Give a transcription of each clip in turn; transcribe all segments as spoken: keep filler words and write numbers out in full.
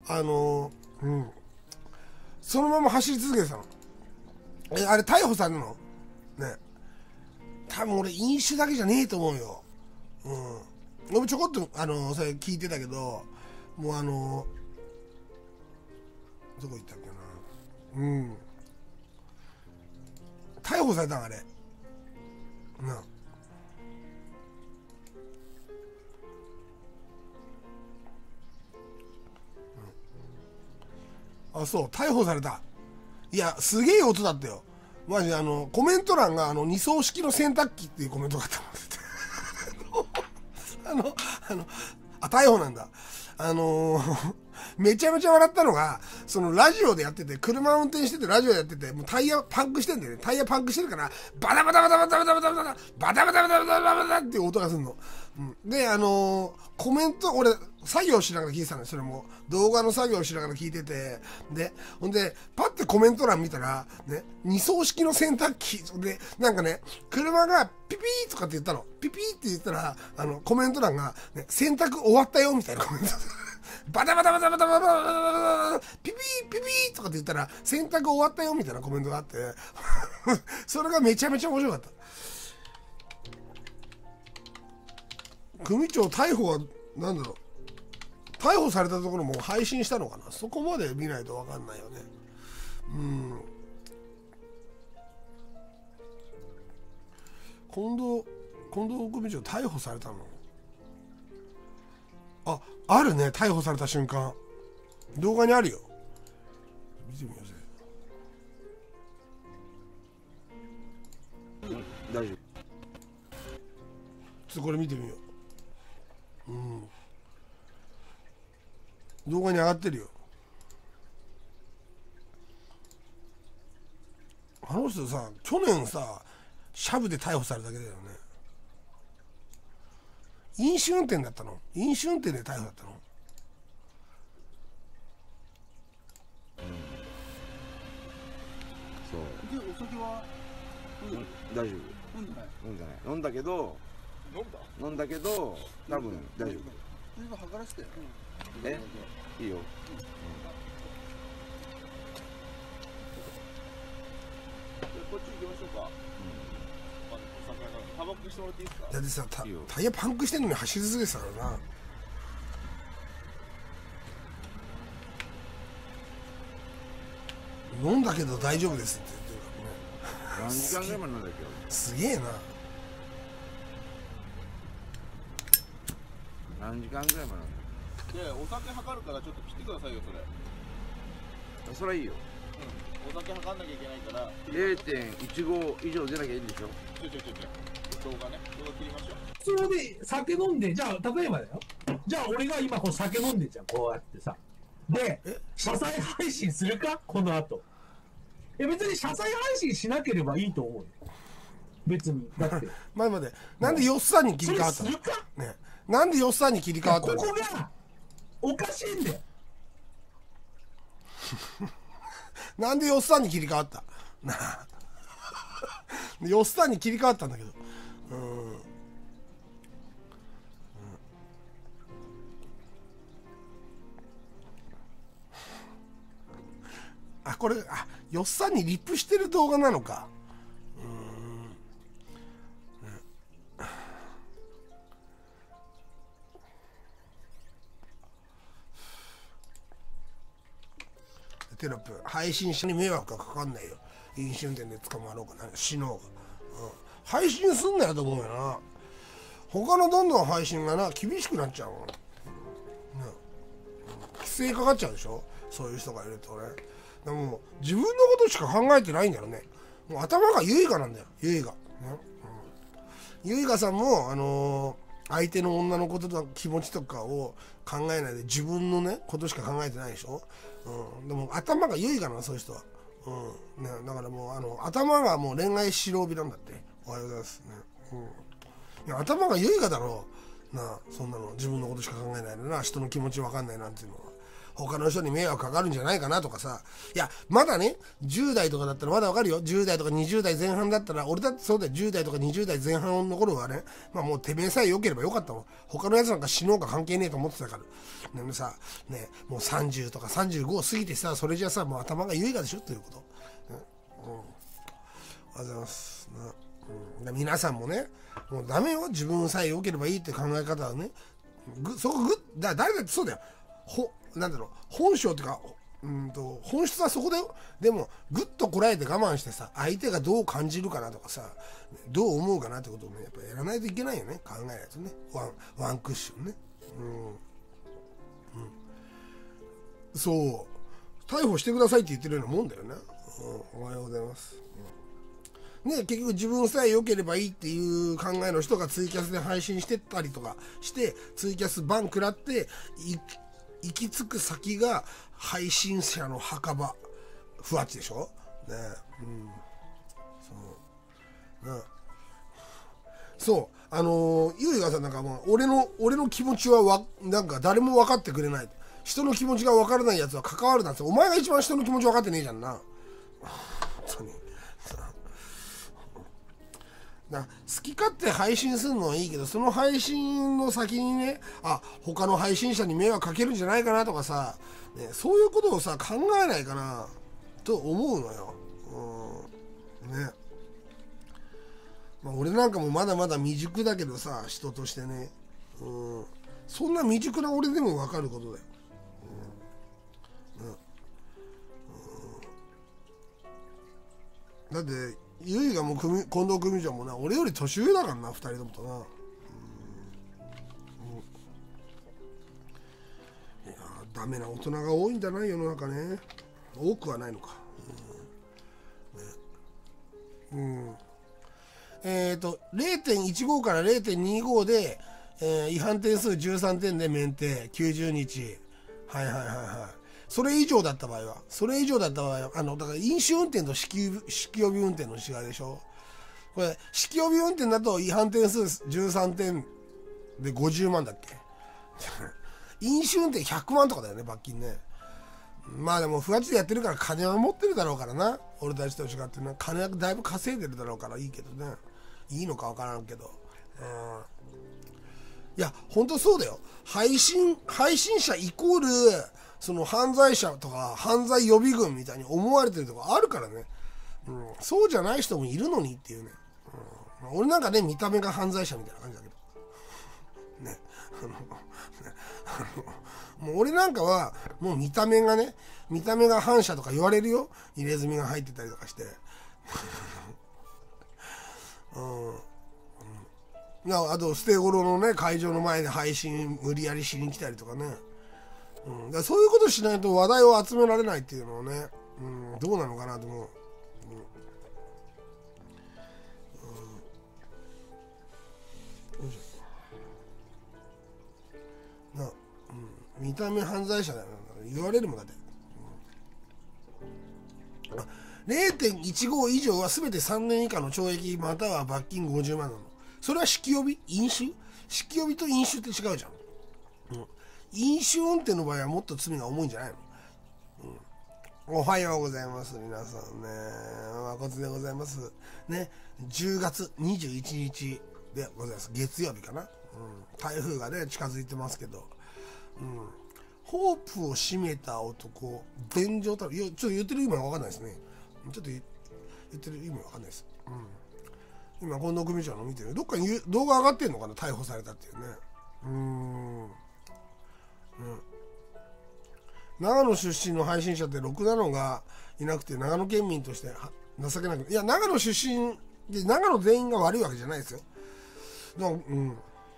あのー、うん。そのまま走り続けてたの。え、あれ逮捕されるのね。多分俺飲酒だけじゃねえと思うよ。うん。俺もちょこっと、あのー、それ聞いてたけど、もうあのー、どこ行ったっけな。うん。逮捕されたんあれ。な。あ、そう、逮捕された。いや、すげえ音だったよ。マジで、あの、コメント欄が、あの、二層式の洗濯機っていうコメントがあったの。あの、あの、あ、逮捕なんだ。あのー、めちゃめちゃ笑ったのが、そのラジオでやってて、車運転しててラジオやってて、もうタイヤパンクしてんだよね。タイヤパンクしてるから、バタバタバタバタバタバタバタバタバタバタバタバタバタっていう音がするの。うん、で、あのー、コメント、俺、作業しながら聞いてたんです。それも、動画の作業しながら聞いてて、で、ほんで、パッてコメント欄見たら、ね、二層式の洗濯機、で、なんかね、車がピピーとかって言ったの。ピピーって言ったら、あの、コメント欄が、ね、洗濯終わったよ、みたいなコメント。バタバタバタバタバタバタバタピピーピピーとかって言ったら洗濯終わったよみたいなコメントがあってそれがめちゃめちゃ面白かった。組長逮捕はなんだろう、逮捕されたところも配信したのかな。そこまで見ないと分かんないよね。うん。近藤近藤組長逮捕されたの。あ、あるね、逮捕された瞬間。動画にあるよ。見てみようぜ。 大丈夫。ちょっとこれ見てみよう。うん。動画に上がってるよ。あの人さ、去年さ、シャブで逮捕されただけだよね。飲酒運転だったの？飲酒運転で逮捕だったの？ そう。 で、お酒は、 うん、大丈夫。 飲んでない。 飲んでない。飲んだけど、 飲んだ飲んだけど、多分大丈夫。 今測らせてよ。 え？いいよ。うん、 こっち行きましょうか。タバコしてもらっていいですか。 だってさ、タ, タイヤパンクしてんのに走り続けてたからな。飲んだけど大丈夫ですって言ってるからね。 何時間ぐらいまで飲んだっけ。 すげえな。 何時間ぐらいまで飲んだっけ。で、お酒測るからちょっと切ってくださいよ、それ。 それはいいよ。 うん、お酒測んなきゃいけないから。 ゼロてんいちご 以上出なきゃいいんでしょ。 ちょちょちょちょ。動画ね、動画切りましょう。普通で酒飲んで、じゃあ例えばだよ。じゃあ俺が今こう酒飲んでんじゃん、こうやってさ。で、車載配信するかこの後。いや別に車載配信しなければいいと思うよ。別に。だって。 前まで。なんでよっさんに切り替わったの？ね。なんでよっさんに切り替わったの？ ここがおかしいんだよ。 なんでよっさんに切り替わったなあ。よっさんに切り替わったんだけど。うん。うん、あ、これ、あ、よっさんにリップしてる動画なのか。うーん。テロップ、配信者に迷惑がかかんないよ。飲酒運転で捕まろうかな、死のうが。うん、配信すんなよと思うよな。他のどんどん配信がな、厳しくなっちゃうもん。ね、規制かかっちゃうでしょ、そういう人がいるとね。でも自分のことしか考えてないんだよね。もう頭がユイガなんだよ、ユイガ、ね、うん、ユイガさんも、あのー、相手の女のことと気持ちとかを考えないで自分のねことしか考えてないでしょ、うん、でも頭がユイガなの、そういう人は。うんね、だからもうあの頭がもう恋愛白帯なんだって。おはようございますね、うん、いや頭が優雅だろうな、そんなの自分のことしか考えないのな、人の気持ち分かんないなんていうのは。 他の人に迷惑かかるんじゃないかなとかさ。いや、まだね、じゅう代とかだったらまだわかるよ。じゅう代とかにじゅう代前半だったら、俺だってそうだよ。じゅう代とかにじゅう代前半の頃はね、まあもうてめえさえ良ければよかったもん。他の奴なんか死のうか関係ねえと思ってたから。でもさ、ね、もうさんじゅうとかさんじゅうごを過ぎてさ、それじゃさ、もう頭が優雅でしょということ。ね、うん。ありがとうございます。なうん、で皆さんもね、もうダメよ。自分さえ良ければいいって考え方はね。ぐそこぐだ誰だってそうだよ。ほなんだろう本性っていうかうんと本質はそこだよ。でもぐっとこらえて我慢してさ、相手がどう感じるかなとかさ、どう思うかなってことをねやっぱやらないといけないよね。考えないとね。ワンワンクッションね。うん、うん、そう逮捕してくださいって言ってるようなもんだよね。うん、おはようございます。うん、ね、結局自分さえ良ければいいっていう考えの人がツイキャスで配信してたりとかしてツイキャスバン食らって行き着く先が配信者の墓場ふわっちでしょね。うんそうねそうあのー、ゆいがさんなんかもう俺の俺の気持ちはわなんか誰も分かってくれない。人の気持ちが分からないやつは関わるなんてお前が一番人の気持ち分かってねえじゃんな。本当にだ好き勝手配信するのはいいけど、その配信の先にね、あ他の配信者に迷惑かけるんじゃないかなとかさ、ね、そういうことをさ考えないかなと思うのよ。うんね、まあ、俺なんかもまだまだ未熟だけどさ、人としてね、うん、そんな未熟な俺でも分かることだよ。うんうん、だってゆいがもう近藤久美ちゃんもな俺より年上だからな、ふたりともとな。うん、うん、いやダメな大人が多いんだな世の中ね。多くはないのか。うん、ねうん、えっ、ー、と れいてんいちご から れいてんにご で、えー、違反点数じゅうさんてんで免停きゅうじゅうにち。はいはいはいはい。それ以上だった場合は、それ以上だった場合は、あの、だから飲酒運転と酒気帯び運転の違いでしょ。これ、酒気帯び運転だと違反点数じゅうさんてんでごじゅうまんだっけ飲酒運転ひゃくまんとかだよね、罰金ね。まあでも、ふわっちでやってるから金は持ってるだろうからな。俺たちと違ってね、金はだいぶ稼いでるだろうからいいけどね。いいのかわからんけど。うん。いや、ほんとそうだよ。配信、配信者イコール、その犯罪者とか犯罪予備軍みたいに思われてるとこあるからね、うん、そうじゃない人もいるのにっていうね、うんまあ、俺なんかね見た目が犯罪者みたいな感じだけどね、あのねあのもう俺なんかはもう見た目がね見た目が反社とか言われるよ。入れ墨が入ってたりとかしてうん、うん、いやあと捨て頃のね会場の前で配信無理やりしに来たりとかね、うん、だそういうことしないと話題を集められないっていうのをね、うん、どうなのかなと思う。うんうん、な、うん、見た目犯罪者だよ言われるもんだって、うん、れいてんいちご 以上は全てさんねん以下の懲役または罰金ごじゅうまんなの。それは酒気帯び飲酒酒気帯びと飲酒って違うじゃん。うん飲酒運転の場合はもっと罪が重いんじゃないの、うん、おはようございます皆さんね。誠でございますね。じゅうがつにじゅういちにちでございます。月曜日かな、うん、台風がね近づいてますけど、うん、ホープを閉めた男便所たるいやちょっと言ってる意味は分かんないですね。ちょっと言ってる意味は分かんないです、うん、今近藤組長の見てるどっかに動画上がってんのかな逮捕されたっていうね。うーんうん、長野出身の配信者ってろくなのがいなくて長野県民として情けなくいや長野出身で長野全員が悪いわけじゃないですよ。のうん、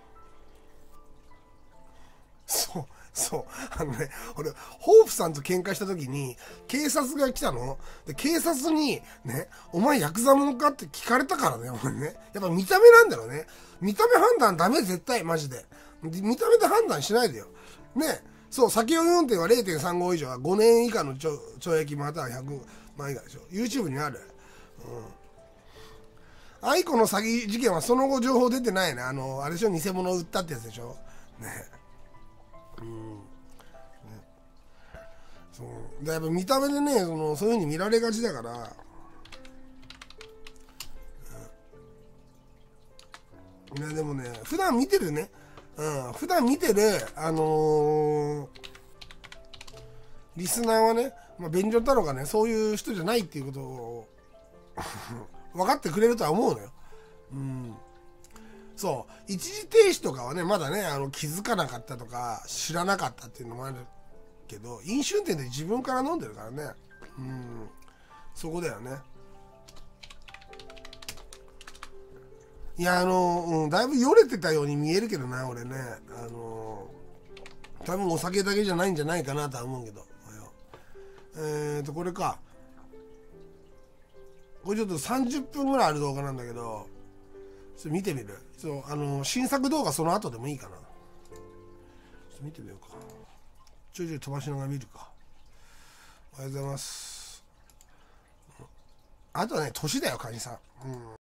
そうそうあのね俺ホープさんと喧嘩した時に警察が来たので警察にねお前ヤクザ者かって聞かれたからね俺ねやっぱ見た目なんだろうね。見た目判断ダメ絶対マジで見た目で判断しないでよね。そう酒酔い運転は れいてんさんご 以上はごねん以下の懲役またはひゃくまん以下でしょ。 YouTube にある、うん、アイコの詐欺事件はその後情報出てないね。あのあれでしょ偽物を売ったってやつでしょね。うんねそうでやっぱ見た目でねそのそういう風に見られがちだから、うん、いやでもね普段見てるね、うん、普段見てるあのー、リスナーはね、まあ、便所太郎がねそういう人じゃないっていうことを分かってくれるとは思うのよ。うん、そう一時停止とかはねまだねあの気づかなかったとか知らなかったっていうのもあるけど、飲酒運転で自分から飲んでるからね、うん、そこだよね。いやあの、うん、だいぶよれてたように見えるけどな俺ね、あの多分お酒だけじゃないんじゃないかなとは思うけど、えーとこれかこれちょっとさんじゅっぷんぐらいある動画なんだけど、ちょっと見てみる。そうあの新作動画その後でもいいかな。ちょっと見てみようか。ちょいちょい飛ばしながら見るか。おはようございます。あとはね年だよカニさん、うん